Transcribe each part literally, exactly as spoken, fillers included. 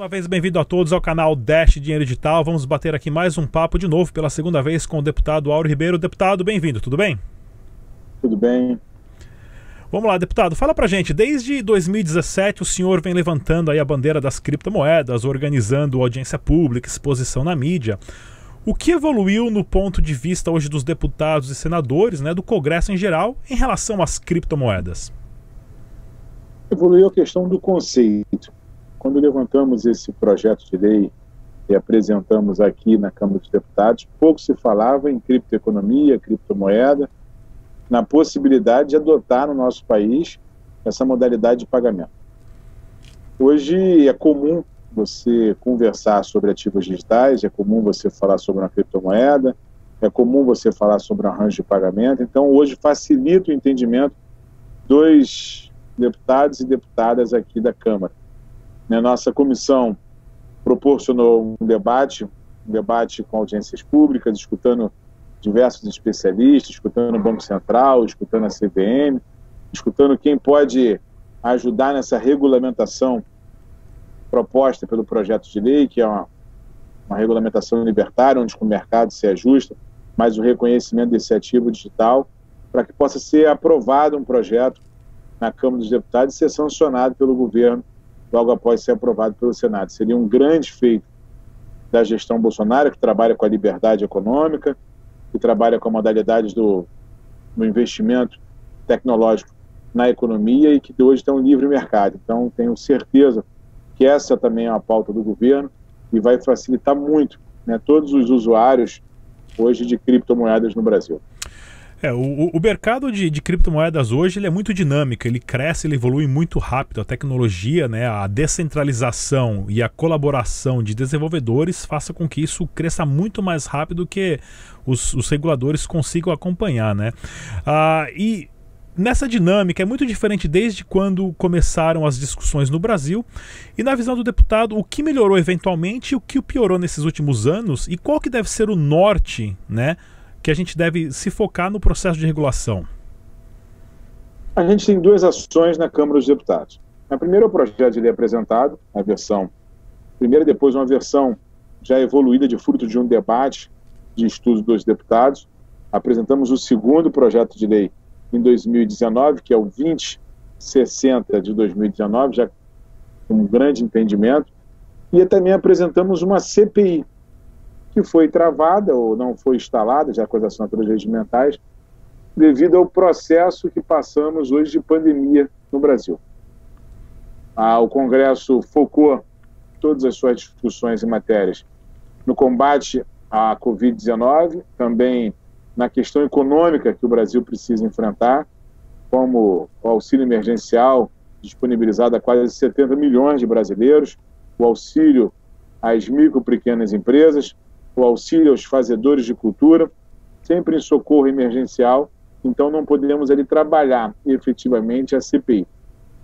uma vez, bem-vindo a todos ao canal Dash Dinheiro Digital. Vamos bater aqui mais um papo de novo pela segunda vez com o deputado Áureo Ribeiro. Deputado, bem-vindo, tudo bem? Tudo bem. Vamos lá, deputado, fala pra gente, desde dois mil e dezessete o senhor vem levantando aí a bandeira das criptomoedas, organizando audiência pública, exposição na mídia. O que evoluiu no ponto de vista hoje dos deputados e senadores, né, do Congresso em geral, em relação às criptomoedas? Evoluiu a questão do conceito. Quando levantamos esse projeto de lei e apresentamos aqui na Câmara dos Deputados, pouco se falava em criptoeconomia, criptomoeda, na possibilidade de adotar no nosso país essa modalidade de pagamento. Hoje é comum você conversar sobre ativos digitais, é comum você falar sobre uma criptomoeda, é comum você falar sobre um arranjo de pagamento. Então, hoje facilita o entendimento dos deputados e deputadas aqui da Câmara. Na nossa comissão proporcionou um debate, um debate com audiências públicas, escutando diversos especialistas, escutando o Banco Central, escutando a C V M, escutando quem pode ajudar nessa regulamentação proposta pelo projeto de lei, que é uma, uma regulamentação libertária, onde o mercado se ajusta, mas o reconhecimento desse ativo digital, para que possa ser aprovado um projeto na Câmara dos Deputados e ser sancionado pelo governo logo após ser aprovado pelo Senado. Seria um grande feito da gestão Bolsonaro, que trabalha com a liberdade econômica, que trabalha com a modalidade do, do investimento tecnológico na economia e que hoje tem um livre mercado. Então, tenho certeza que essa também é uma pauta do governo e vai facilitar muito, né, todos os usuários hoje de criptomoedas no Brasil. É, o, o mercado de, de criptomoedas hoje ele é muito dinâmico, ele cresce, ele evolui muito rápido. A tecnologia, né, a descentralização e a colaboração de desenvolvedores faça com que isso cresça muito mais rápido que os, os reguladores consigam acompanhar, né? Ah, e nessa dinâmica é muito diferente desde quando começaram as discussões no Brasil. E na visão do deputado, o que melhorou eventualmente e o que piorou nesses últimos anos e qual que deve ser o norte, né, que a gente deve se focar no processo de regulação? A gente tem duas ações na Câmara dos Deputados. A primeira é o projeto de lei apresentado, a versão primeira, depois uma versão já evoluída de fruto de um debate de estudo dos deputados. Apresentamos o segundo projeto de lei em dois mil e dezenove, que é o vinte sessenta de dois mil e dezenove, já com um grande entendimento. E também apresentamos uma C P I, que foi travada ou não foi instalada, já com as assinaturas regimentais, devido ao processo que passamos hoje de pandemia no Brasil. Ah, o Congresso focou todas as suas discussões e matérias no combate à Covid dezenove, também na questão econômica que o Brasil precisa enfrentar, como o auxílio emergencial disponibilizado a quase setenta milhões de brasileiros, o auxílio às micro e pequenas empresas, o auxílio aos fazedores de cultura, sempre em socorro emergencial. Então não podemos ali trabalhar efetivamente a C P I.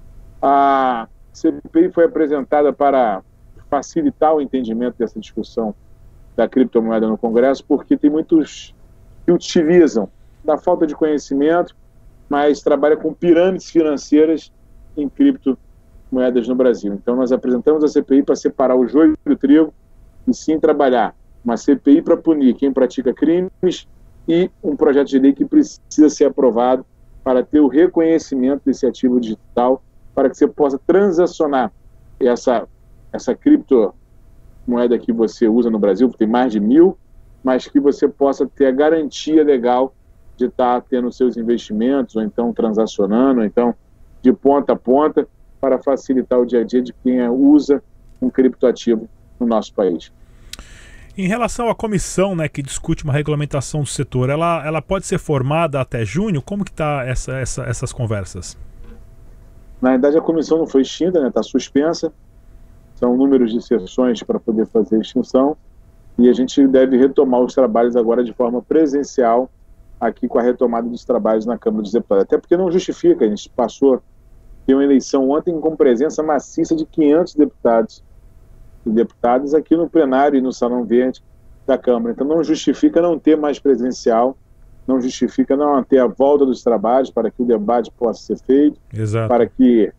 A C P I foi apresentada para facilitar o entendimento dessa discussão da criptomoeda no Congresso, porque tem muitos que utilizam da falta de conhecimento, mas trabalham com pirâmides financeiras em criptomoedas no Brasil. Então nós apresentamos a C P I para separar o joio do trigo e sim trabalhar uma C P I para punir quem pratica crimes e um projeto de lei que precisa ser aprovado para ter o reconhecimento desse ativo digital, para que você possa transacionar essa, essa criptomoeda que você usa no Brasil, que tem mais de mil, mas que você possa ter a garantia legal de estar tendo seus investimentos, ou então transacionando, ou então de ponta a ponta, para facilitar o dia a dia de quem usa um criptoativo no nosso país. Em relação à comissão, né, que discute uma regulamentação do setor, ela, ela pode ser formada até junho? Como que está essa, essa, essas conversas? Na verdade, a comissão não foi extinta, né, está suspensa. São números de sessões para poder fazer a extinção. E a gente deve retomar os trabalhos agora de forma presencial, aqui com a retomada dos trabalhos na Câmara dos Deputados. Até porque não justifica, a gente passou, tem uma eleição ontem com presença maciça de quinhentos deputados. deputados aqui no plenário e no Salão Verde da Câmara. Então não justifica não ter mais presencial, não justifica não ter a volta dos trabalhos para que o debate possa ser feito, Exato. para que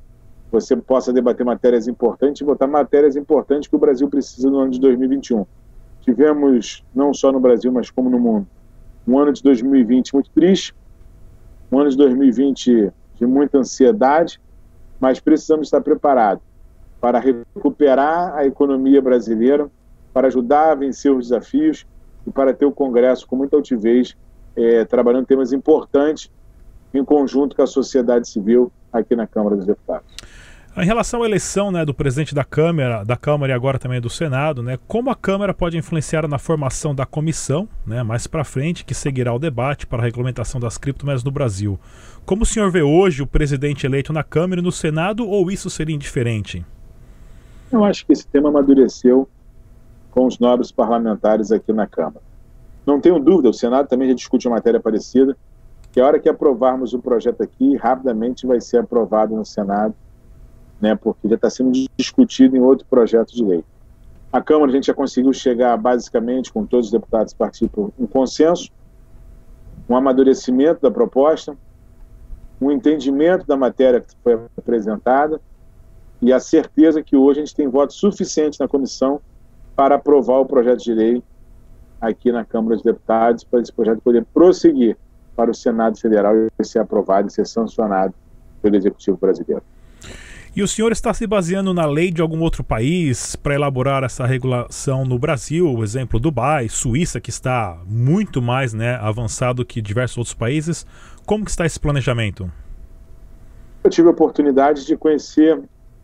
você possa debater matérias importantes e votar matérias importantes que o Brasil precisa no ano de dois mil e vinte e um. Tivemos, não só no Brasil, mas como no mundo, um ano de dois mil e vinte muito triste, um ano de dois mil e vinte de muita ansiedade, mas precisamos estar preparados para recuperar a economia brasileira, para ajudar a vencer os desafios e para ter o Congresso com muita altivez, é, trabalhando temas importantes em conjunto com a sociedade civil aqui na Câmara dos Deputados. Em relação à eleição, né, do presidente da Câmara, da Câmara e agora também do Senado, né, como a Câmara pode influenciar na formação da comissão, né, mais para frente, que seguirá o debate para a regulamentação das criptomoedas no Brasil? Como o senhor vê hoje o presidente eleito na Câmara e no Senado, ou isso seria indiferente? Eu acho que esse tema amadureceu com os nobres parlamentares aqui na Câmara. Não tenho dúvida, o Senado também já discute uma matéria parecida, que a hora que aprovarmos o projeto aqui, rapidamente vai ser aprovado no Senado, né, porque já está sendo discutido em outro projeto de lei. A Câmara a gente já conseguiu chegar, basicamente, com todos os deputados que participam, um consenso, um amadurecimento da proposta, um entendimento da matéria que foi apresentada e a certeza que hoje a gente tem votos suficientes na comissão para aprovar o projeto de lei aqui na Câmara dos Deputados, para esse projeto poder prosseguir para o Senado Federal e ser aprovado e ser sancionado pelo Executivo brasileiro. E o senhor está se baseando na lei de algum outro país para elaborar essa regulação no Brasil, por exemplo, Dubai, Suíça, que está muito mais, né, avançado que diversos outros países. Como que está esse planejamento? Eu tive a oportunidade de conhecer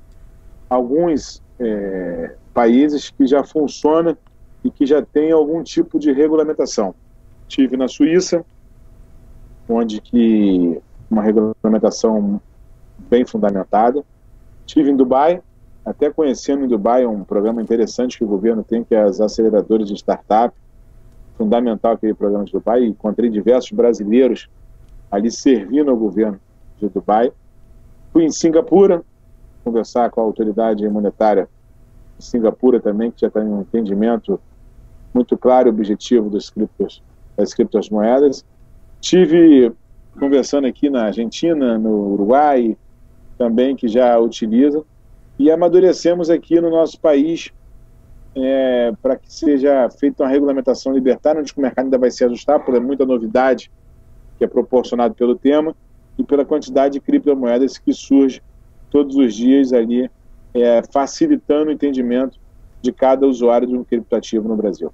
alguns é, países que já funcionam e que já têm algum tipo de regulamentação. Tive na Suíça, onde que uma regulamentação bem fundamentada. Estive em Dubai, até conhecendo em Dubai um programa interessante que o governo tem, que é as aceleradoras de startup, fundamental aquele programa de Dubai, e encontrei diversos brasileiros ali servindo ao governo de Dubai. Fui em Singapura, conversar com a autoridade monetária de Singapura também, que já tem um entendimento muito claro e objetivo dos criptos, das criptomoedas. Estive conversando aqui na Argentina, no Uruguai, também, que já utilizam, e amadurecemos aqui no nosso país é, para que seja feita uma regulamentação libertária, onde o mercado ainda vai se ajustar, por muita novidade que é proporcionado pelo tema e pela quantidade de criptomoedas que surge todos os dias ali, é, facilitando o entendimento de cada usuário de um criptoativo no Brasil.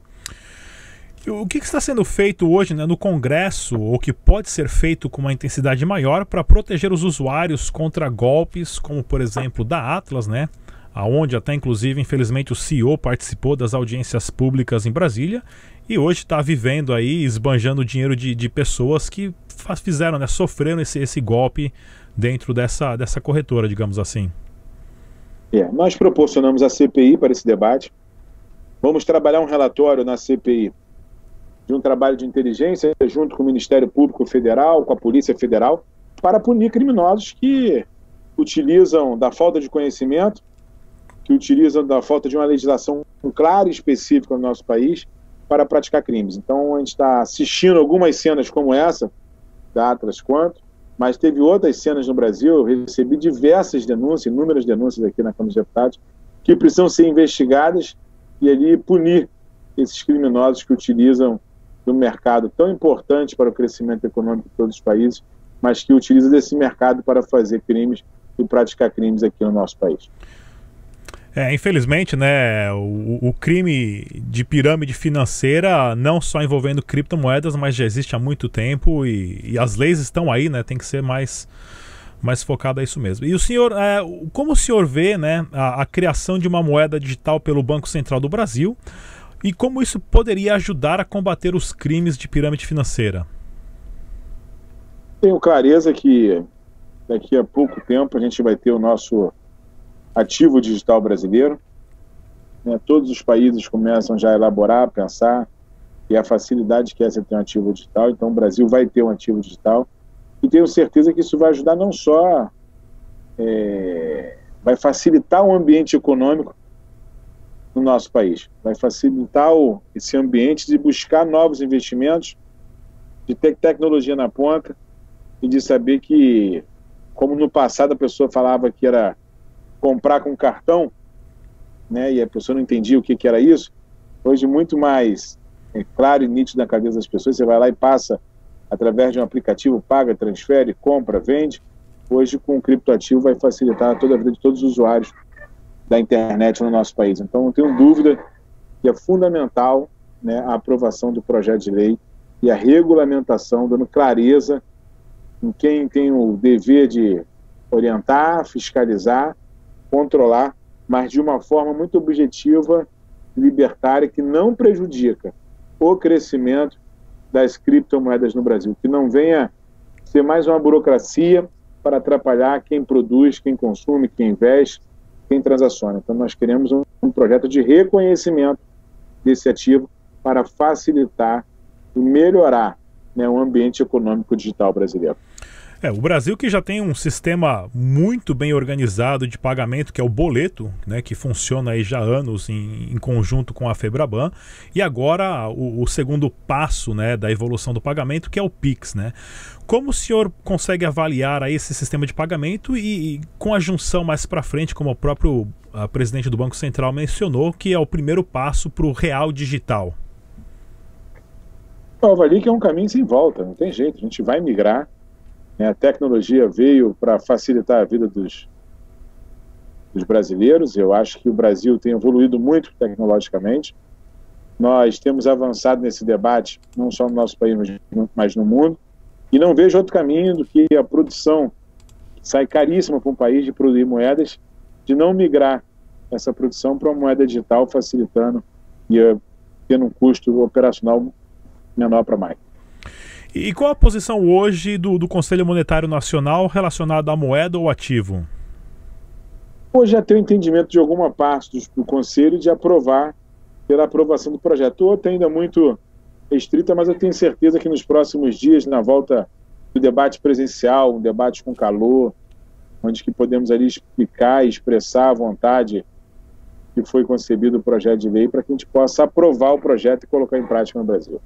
O que está sendo feito hoje, né, no Congresso, ou que pode ser feito com uma intensidade maior para proteger os usuários contra golpes, como por exemplo da Atlas, né, aonde até inclusive infelizmente o C E O participou das audiências públicas em Brasília e hoje está vivendo aí, esbanjando dinheiro de, de pessoas que fizeram, né, sofreram esse, esse golpe dentro dessa, dessa corretora, digamos assim. É, nós proporcionamos a C P I para esse debate. Vamos trabalhar um relatório na C P I de um trabalho de inteligência junto com o Ministério Público Federal, com a Polícia Federal, para punir criminosos que utilizam da falta de conhecimento, que utilizam da falta de uma legislação clara e específica no nosso país para praticar crimes. Então a gente está assistindo algumas cenas como essa, da Atlas Quantum, mas teve outras cenas no Brasil. Eu recebi diversas denúncias, inúmeras denúncias aqui na Câmara dos Deputados, que precisam ser investigadas e ali punir esses criminosos que utilizam do mercado tão importante para o crescimento econômico de todos os países, mas que utiliza desse mercado para fazer crimes e praticar crimes aqui no nosso país. É, infelizmente, né, o, o crime de pirâmide financeira, não só envolvendo criptomoedas, mas já existe há muito tempo e, e as leis estão aí, né, tem que ser mais, mais focado a isso mesmo. E o senhor, é, como o senhor vê, né, a, a criação de uma moeda digital pelo Banco Central do Brasil, e como isso poderia ajudar a combater os crimes de pirâmide financeira? Tenho clareza que daqui a pouco tempo a gente vai ter o nosso ativo digital brasileiro. Né? Todos os países começam já a elaborar, a pensar, e a facilidade que é você ter um ativo digital. Então o Brasil vai ter um ativo digital. E tenho certeza que isso vai ajudar não só, é, vai facilitar o ambiente econômico no nosso país, vai facilitar o, esse ambiente de buscar novos investimentos, de ter tecnologia na ponta e de saber que, como no passado a pessoa falava que era comprar com cartão, né, e a pessoa não entendia o que, que era isso. Hoje, muito mais é, claro e nítido na cabeça das pessoas, você vai lá e passa através de um aplicativo, paga, transfere, compra, vende. Hoje, com o criptoativo, vai facilitar toda a vida de todos os usuários da internet no nosso país. Então, não tenho dúvida que é fundamental, né, a aprovação do projeto de lei e a regulamentação, dando clareza em quem tem o dever de orientar, fiscalizar, controlar, mas de uma forma muito objetiva, libertária, que não prejudica o crescimento das criptomoedas no Brasil, que não venha ser mais uma burocracia para atrapalhar quem produz, quem consome, quem investe, quem transaciona. Então nós queremos um, um projeto de reconhecimento desse ativo para facilitar e melhorar, né, o ambiente econômico digital brasileiro. É, o Brasil que já tem um sistema muito bem organizado de pagamento, que é o boleto, né, que funciona aí já há anos em, em conjunto com a FEBRABAN, e agora o, o segundo passo, né, da evolução do pagamento, que é o Pix, né? Como o senhor consegue avaliar aí esse sistema de pagamento e, e com a junção mais para frente, como o próprio a presidente do Banco Central mencionou, que é o primeiro passo para o real digital? Eu avalio que é um caminho sem volta, não tem jeito, a gente vai migrar. A tecnologia veio para facilitar a vida dos, dos brasileiros. Eu acho que o Brasil tem evoluído muito tecnologicamente. Nós temos avançado nesse debate, não só no nosso país, mas no mundo. E não vejo outro caminho do que a produção, que sai caríssima para um país de produzir moedas, de não migrar essa produção para uma moeda digital, facilitando e uh, tendo um custo operacional menor para mais. E qual a posição hoje do, do Conselho Monetário Nacional relacionada à moeda ou ativo? Hoje já tem o entendimento de alguma parte do, do Conselho de aprovar pela aprovação do projeto. Outra ainda muito restrita, mas eu tenho certeza que nos próximos dias, na volta do debate presencial, um debate com calor, onde que podemos ali explicar e expressar a vontade que foi concebido o projeto de lei para que a gente possa aprovar o projeto e colocar em prática no Brasil.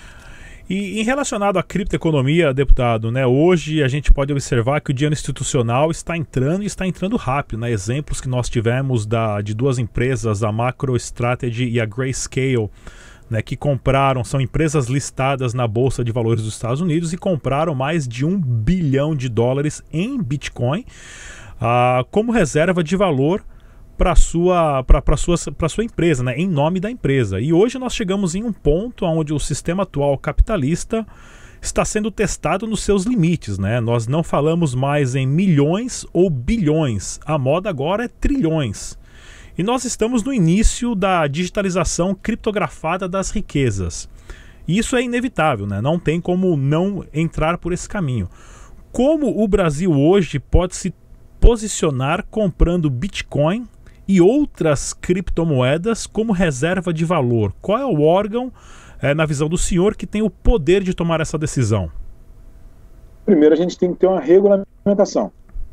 E em relacionado à criptoeconomia, deputado, né, hoje a gente pode observar que o dinheiro institucional está entrando e está entrando rápido, né? Exemplos que nós tivemos da, de duas empresas, a MicroStrategy e a Grayscale, né, que compraram, são empresas listadas na Bolsa de Valores dos Estados Unidos e compraram mais de um bilhão de dólares em Bitcoin uh, como reserva de valor para sua, para sua, para sua empresa, né, em nome da empresa. E hoje nós chegamos em um ponto onde o sistema atual capitalista está sendo testado nos seus limites, né? Nós não falamos mais em milhões ou bilhões, a moda agora é trilhões. E nós estamos no início da digitalização criptografada das riquezas. E isso é inevitável, né? Não tem como não entrar por esse caminho. Como o Brasil hoje pode se posicionar comprando Bitcoin e outras criptomoedas como reserva de valor? Qual é o órgão, é, na visão do senhor, que tem o poder de tomar essa decisão? Primeiro, a gente tem que ter uma regulamentação.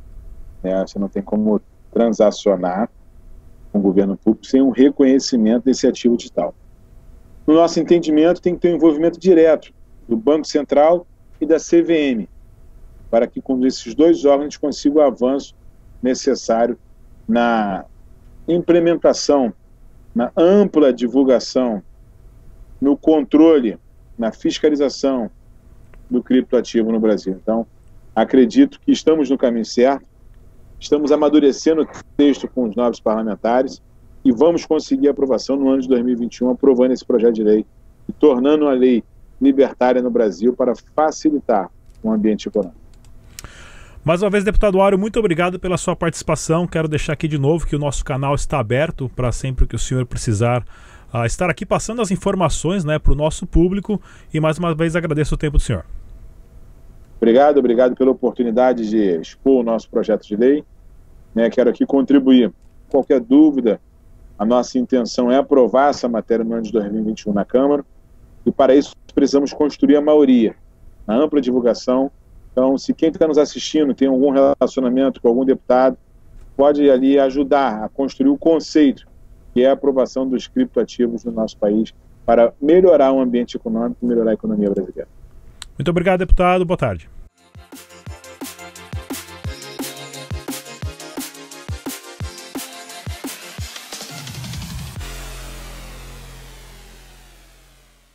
É, você não tem como transacionar com o governo público sem um reconhecimento desse ativo digital. No nosso entendimento, tem que ter um envolvimento direto do Banco Central e da C V M, para que com esses dois órgãos a gente consiga o avanço necessário na implementação, na ampla divulgação, no controle, na fiscalização do criptoativo no Brasil. Então, acredito que estamos no caminho certo, estamos amadurecendo o texto com os novos parlamentares e vamos conseguir a aprovação no ano de dois mil e vinte e um, aprovando esse projeto de lei e tornando a lei libertária no Brasil para facilitar o ambiente econômico. Mais uma vez, deputado Áureo, muito obrigado pela sua participação. Quero deixar aqui de novo que o nosso canal está aberto para sempre que o senhor precisar uh, estar aqui passando as informações, né, para o nosso público. E mais uma vez agradeço o tempo do senhor. Obrigado, obrigado pela oportunidade de expor o nosso projeto de lei. Né, quero aqui contribuir. Qualquer dúvida, a nossa intenção é aprovar essa matéria no ano de dois mil e vinte e um na Câmara. E para isso precisamos construir a maioria, a ampla divulgação. Então, se quem está nos assistindo tem algum relacionamento com algum deputado, pode ali ajudar a construir o conceito, que é a aprovação dos criptoativos no nosso país, para melhorar o ambiente econômico e melhorar a economia brasileira. Muito obrigado, deputado. Boa tarde.